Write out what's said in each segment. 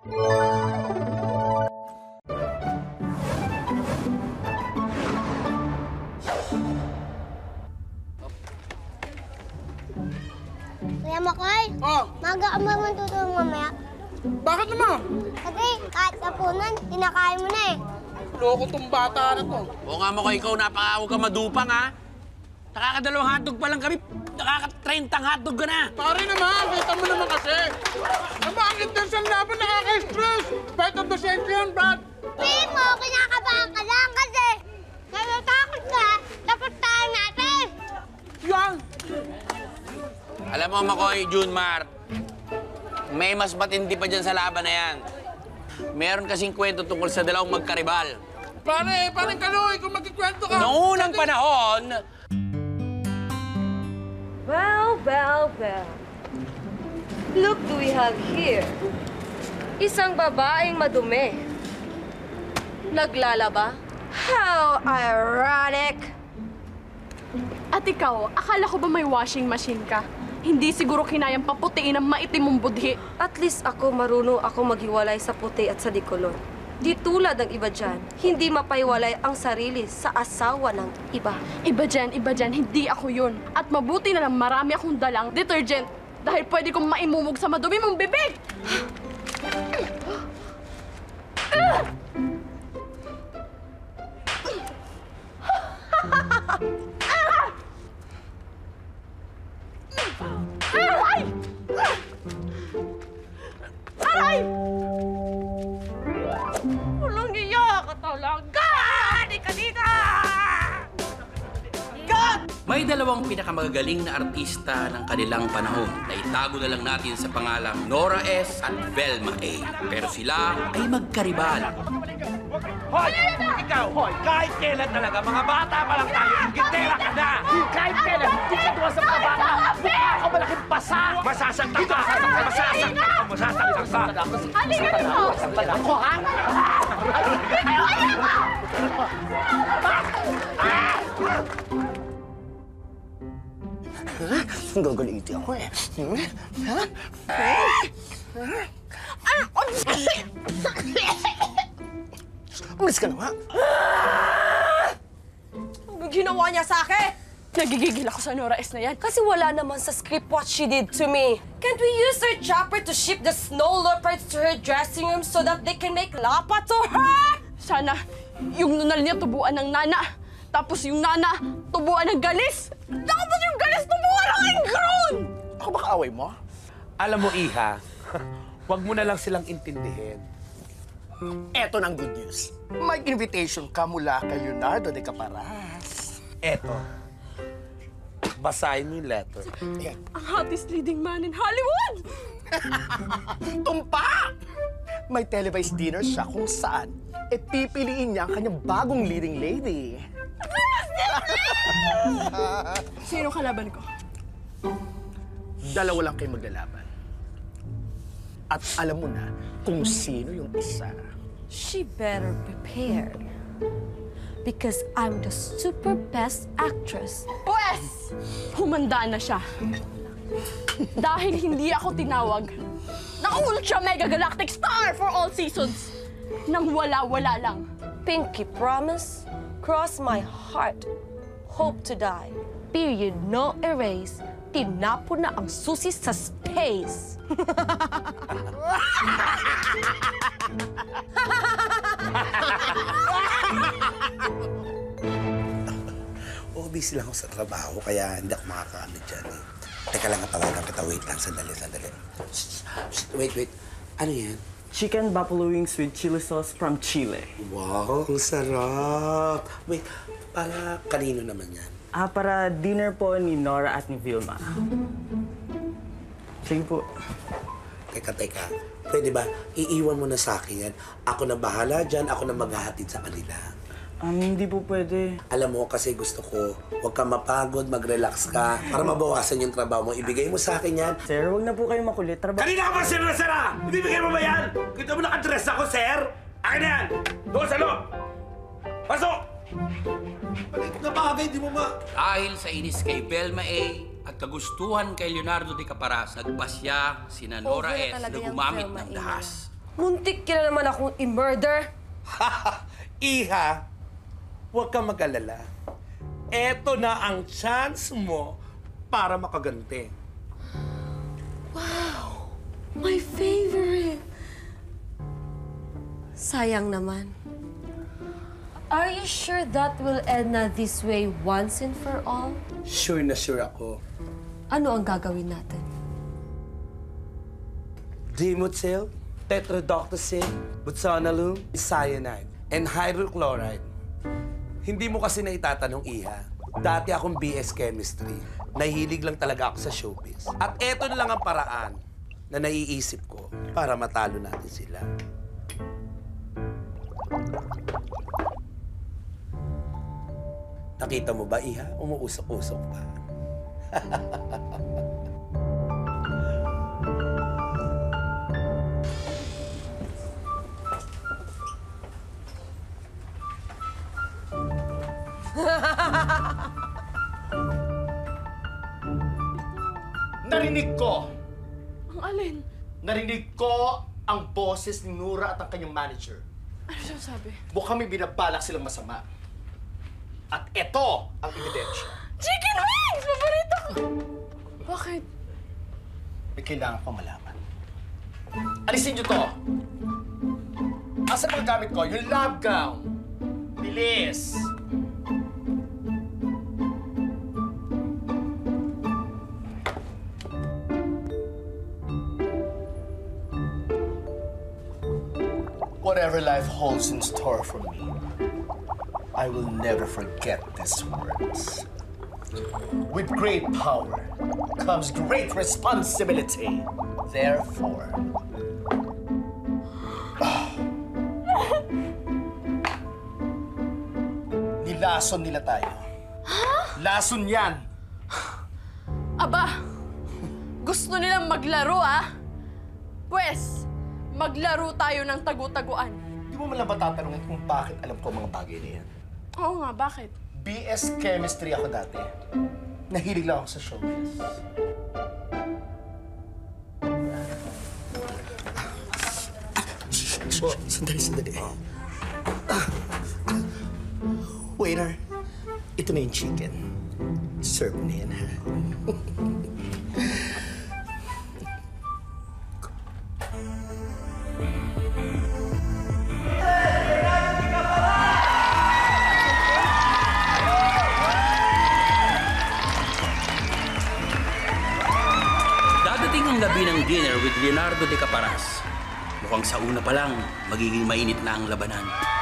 Kuya Makoy, maga ka ba matutulog mamaya? Bakit naman? Kasi kahit sapunan, kinakain mo na eh. Loko tong bata na to. Oo nga, Makoy, ikaw napakawag ka madupang, ha? Nakakadalawang hotdog pa lang kami. Nakaka-30 hotdog ka na. Pare naman, kita mo naman kasi. Bakit din sa laban nakaka-stress? Beto ba siya yan, Brad? Pili mo, kinakabahan ka lang kasi natatakot ka, dapat tayo natin. Yan! Alam mo, Makoy, Junmar, may mas matindi pa dyan sa laban na yan. Meron kasing kwento tungkol sa dalawang magkaribal. Parang Kaloy, kung magkikwento ka. Noong unang panahon... Well. Look who we have here. Isang babaeng madumi. Naglalaba? How ironic! At ikaw, akala ko ba may washing machine ka? Hindi siguro kinayang paputiin ang maitim mong budhi. At least ako marunong ako maghiwalay sa puti at sa dikolor. Di tulad ng iba dyan, hindi mapaiwalay ang sarili sa asawa ng iba. Iba dyan, hindi ako yun. At mabuti na lang marami akong dalang detergent dahil pwede kong maimumog sa madumi mong bibig! Aray! Aray! Walang iya ka talaga! Di ka dito! May dalawang pinakamagagaling na artista ng kanilang panahon na itago na lang natin sa pangalang Nora S. at Velma A. Pero sila ay magkaribal. Hoy! Ikaw, hoy! Kahit kailan talaga, mga bata pa lang tayo, gitera ka na! Kahit kailan, hindi ka tuwa sa mga bata! Mukha ka malaking pasa! Masasaktan ka! Masasaktan ka! Masasaktan ka! Halika dito! Ako, ha? Gagaliti ako eh. Umalis ka na nga. Anong ginawa niya sa akin? Nagigigil ako sa Nora S na yan. Kasi wala naman sa script what she did to me. Can't we use her chopper to ship the snow leopards to her dressing room so that they can make lapa to her? Sana yung nunal niya tubuan ng nana. Tapos yung nana, tubuan ng galis. Tapos yung galis, tubuan ng ingron! Ako ba kaaway mo? Alam mo, Iha, huwag mo na lang silang intindihin. Eto ng good news. May invitation ka mula kay Leonardo de Caparas. Eto. Basahin mo yung letter. Ayan. Ang hottest leading man in Hollywood! Tumpa! May televised dinner siya kung saan pipiliin niya ang kanyang bagong leading lady. Sino kalaban ko? Dalawa lang kayo maglalaban. At alam mo na kung sino yung isa. She better prepare. Because I'm the super best actress. Pwes! Humanda na siya. Dahil hindi ako tinawag na ultra mega galactic star for all seasons. Nang wala-wala lang. Pinky promise, cross my heart, hope to die. Period, no erase. Tinapo na ang susi sa space. Busy lang ako sa trabaho, kaya hindi ako makakaano dyan eh. Teka lang, tawagan kita. Wait lang, sandali. Wait. Ano yan? Chicken buffalo wings with chili sauce from Chile. Wow, ang sarap. Wait, para kanino naman yan? Para dinner po ni Nora at ni Vilma. Sige po. Teka. Pwede ba, iiwan mo na sa akin yan? Ako na bahala dyan, ako na maghahatid sa kanila. Hindi po pwede. Alam mo, kasi gusto ko, huwag ka mapagod, mag-relax ka, para mabawasan yung trabaho mo. Ibigay mo sa akin yan. Sir, huwag na po kayo makulit. Kanina ka ba sira-sira? Ibibigay mo ba yan? Kita mo nakadress ako, sir? Akin na yan! Doon sa loob! Pasok! Palikot na bagay, di mo ma... Dahil sa inis kay Velma A. at kagustuhan kay Leonardo de Caparas, nagpasya sina Nora S. na gumamit ng dahas. Muntik ka na naman akong i-murder. Iha, huwag kang mag-alala. Eto na ang chance mo para makaganti. Wow! My favorite! Sayang naman. Are you sure that will end na this way once and for all? Sure na sure ako. Ano ang gagawin natin? Dimethyl, tetrodotoxin, butanolone, cyanide, and hydrochloride. Hindi mo kasi na itatanong, Iha. Dati akong BS Chemistry. Nahilig lang talaga ako sa showbiz. At eto na lang ang paraan na naiisip ko para matalo natin sila. Nakita mo ba, Iha? Umuusok-usok pa. Narinig ko! Ang alin? Narinig ko ang boses ni Nora at ang kanyang manager. Ano siya sabi? Mukhang may binabalak silang masama. At eto ang ebidensya. Chicken wings! Paborito ko! Bakit? May kailangan ko malaman. Alisin niyo to! Asan ang gamit ko? Yung lab gown! Bilis! Whatever life holds in store for me, I will never forget these words. With great power comes great responsibility. Therefore, nilason nila tayo. Lason yan. Aba, gusto nilang maglaro, ah? Pwes, maglaro tayo ng tagu-taguan. Di mo man lang ba tatanungin kung bakit alam ko mga bagay na yan? Oo nga, bakit? BS Chemistry ako dati. Nahilig lang ako sa showbiz. Sandali. Waiter, ito na yung chicken. Serve na yan, ha? Dadating ang gabi ng dinner with Leonardo de Caparas. Mukhang sa una pa lang, magiging mainit na ang labanan.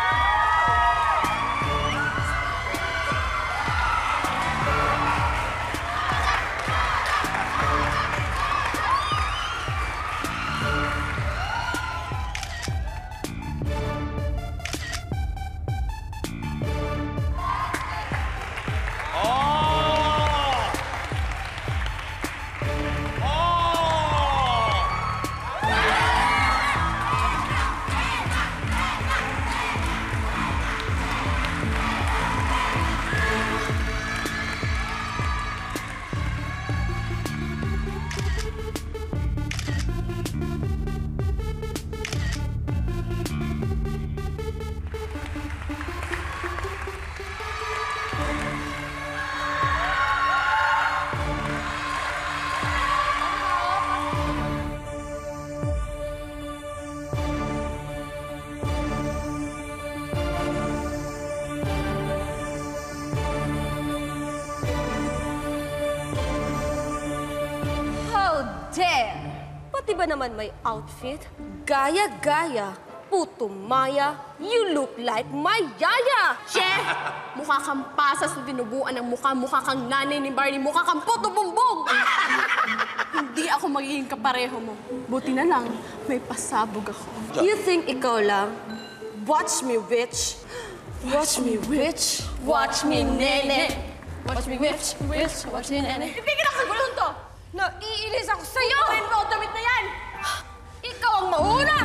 Dare! Pati ba naman may outfit? Gaya-gaya, puto maya, you look like my yaya! Che! Mukha kang pasas na tinubuan ng mukha kang nanay ni Barney, mukha kang puto bumbong! Hindi ako magiging kapareho mo. Buti na lang, may pasabog ako. You think ikaw lang? Watch me, witch. Watch me, witch. Watch me, nene. Watch me, witch, watch me, nene. Ipigil ako sa gulong to! Naiinis ako sa'yo! Gawin mo ang damit na yan! Ikaw ang mauna!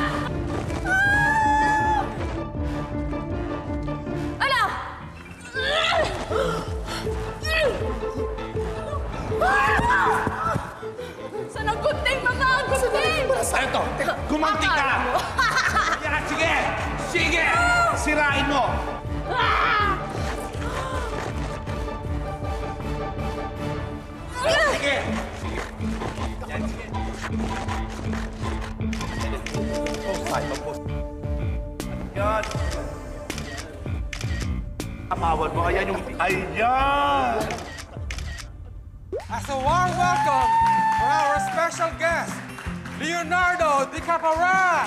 Ala! Saan ang gunting, mama? Ang gunting! Eto, gumanti ka! Sige! Sirain mo! Sige! Yan, sige. Yan. Apawan mo. Ayan yung... Ayan! As a warm welcome for our special guest, Leonardo DiCaparace.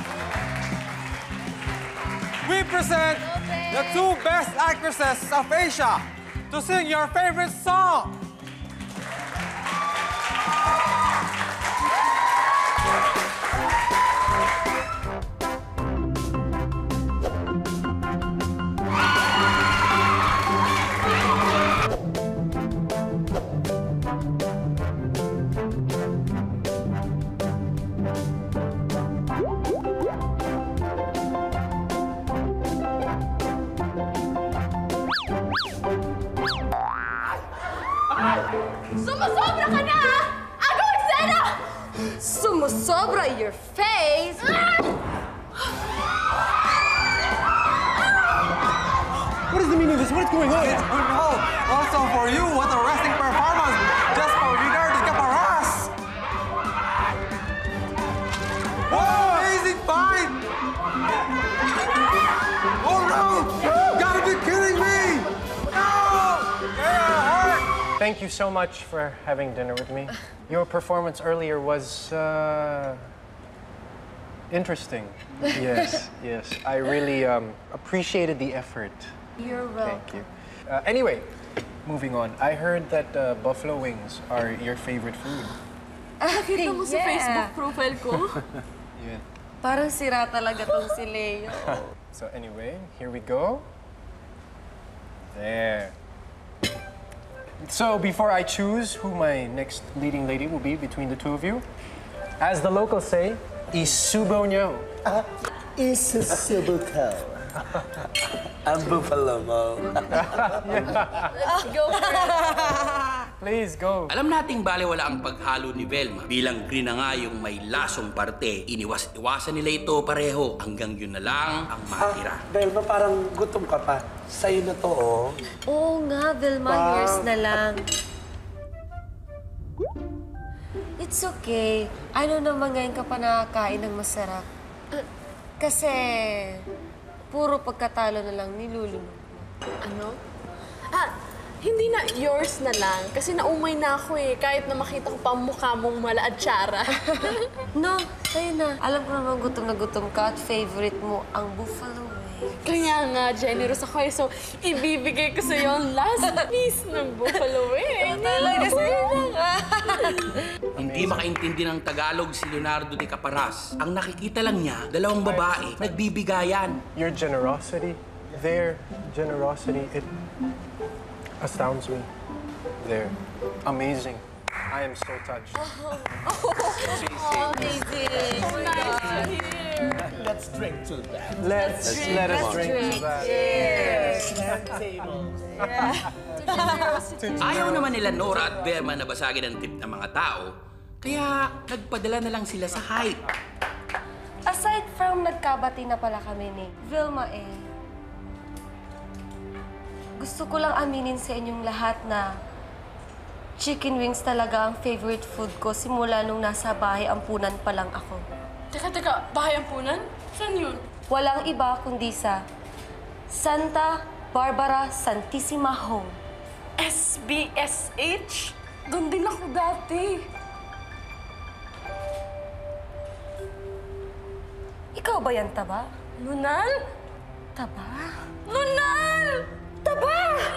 We present the two best actresses of Asia to sing your favorite song. Sumusobra ka na, ha? Agaw eksena! Sumusobra your face! What is the meaning of this? What is going on? It's good to know. Also for you, what a wrestling performance just for Leonardo DiCaparace. What amazing fight! Oh no! Gotta be kidding me! No! Yeah, Thank you so much for having dinner with me. Your performance earlier was interesting. Yes, yes. I really appreciated the effort. You're welcome. Thank you. Anyway, moving on. I heard that buffalo wings are your favorite food. Nakita mo sa Facebook profile ko? Yeah. Parang sira talaga tong si Leo. So anyway, here we go. There. So before I choose who my next leading lady will be between the two of you, as the locals say, isubo nyo. Isusubo ko. Ang buffalo mo. Let's go for it. Please go. Alam nating baliwala ang paghalo ni Velma. Bilang green na nga yung may lasong parte, iniwas-iwasan nila ito pareho hanggang yun na lang ang matira. Velma, parang gutom ka pa. Sa'yo na to, oh. Oo nga, Vilma, yours na lang. It's okay. Ano naman ngayon ka pa nakakain ng masarap? Kasi puro pagkatalo na lang nilulunod mo. Ano? Hindi na yours na lang. Kasi naumay na ako eh. Kahit na makita ko pa ang mukha mong mala at tsara. No, sa'yo na. Alam ko naman gutom na gutom ka at favorite mo ang buffalo wings. Kaya nga, generous ako eh. So, ibibigay ko sa'yo ang last piece ng buffalo wings. Talaga sa'yo na. Hindi makaintindi ng Tagalog si Leonardo DiCaparace. Ang nakikita lang niya, dalawang babae, nagbibigayan. Your generosity, their generosity, it astounds me. They're amazing. I am so touched. Amazing. Nice to hear. Let's drink to that. Let us drink to that. Ayaw naman nila Nora at Velma na basagin ang tip ng mga tao, kaya nagpadala na lang sila sa hype. Aside from nagkabati na pala kami ni Vilma gusto ko lang aminin sa inyong lahat na chicken wings talaga ang favorite food ko simula nung nasa bahay ampunan pa lang ako. Teka, bahay ampunan? Saan yun? Walang iba kundi sa Santa Barbara Santissima Home. SBSH? Doon din ako dati. Ikaw ba yan, Taba? Nunal? Taba? Nunal! Taba!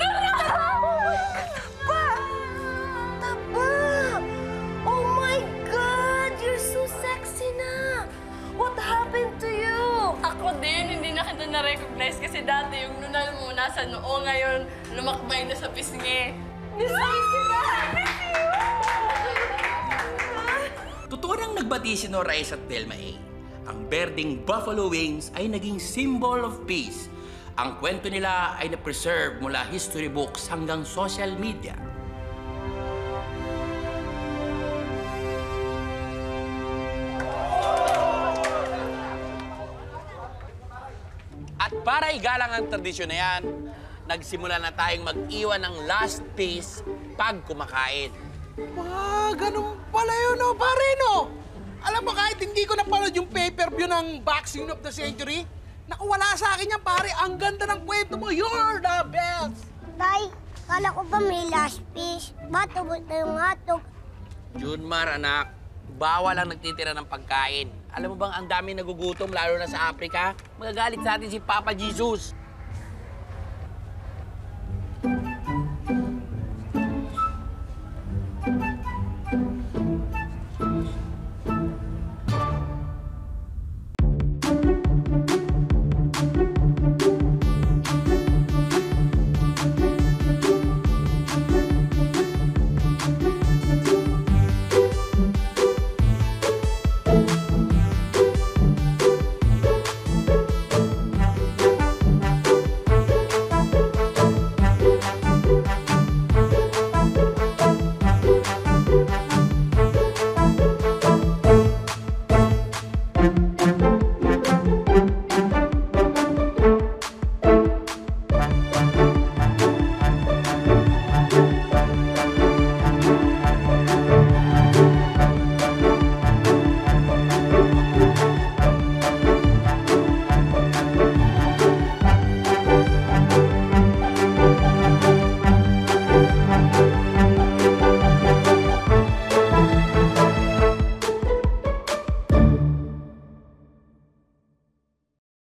Taba! Taba! Oh my God! You're so sexy na! What happened to you? Ako din, hindi na kita na-recognize kasi dati yung nunal mo nasa noo, ngayon lumakbay na sa pisngi. Miss na! Totoo nang nagbati si Nora S. at Velma A. Ang berdeng buffalo wings ay naging symbol of peace. Ang kwento nila ay na-preserve mula history books hanggang social media. Para igalang ang tradisyon na yan, nagsimula na tayong mag-iwan ng last piece pag kumakain. Ganun pala yun, no, pare, no? Alam mo, kahit hindi ko napanood yung pay-per-view ng Boxing of the Century, nakawala sa akin yan, pare. Ang ganda ng kwento mo. You're the best! Tay, kala ko ba may last piece? Ba't ubos na yung hotdog? Junmar, anak, bawal ang nagtitira ng pagkain. Alam mo bang ang dami nagugutom, lalo na sa Africa? Magagalit sa atin si Papa Jesus.